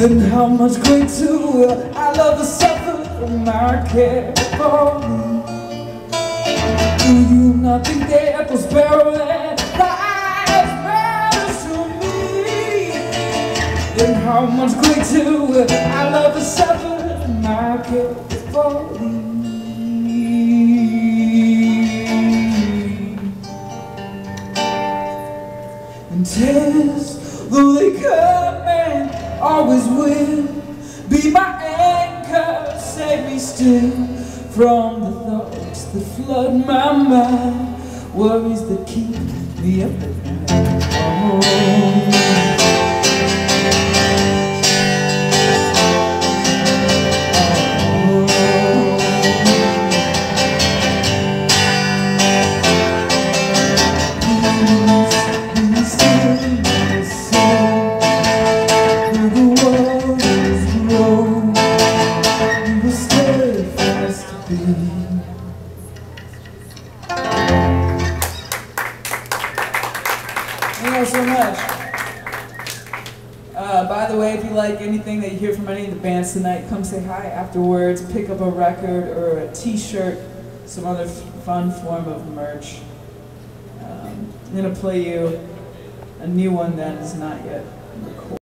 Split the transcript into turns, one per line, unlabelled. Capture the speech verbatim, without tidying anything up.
Then how much greater I love the suffer from my care for me. Do you not think that those barrel and lies matters to me? Then how much greater I love the suffer from my care for thee. And tears, though they come and always will, be my anchor, save me still from the thoughts that flood my mind, worries that keep me up at night. Oh. Thank you so much. Uh, by the way, if you like anything that you hear from any of the bands tonight, come say hi afterwards, pick up a record or a t-shirt, some other fun form of merch. Um, I'm going to play you a new one that is not yet recorded.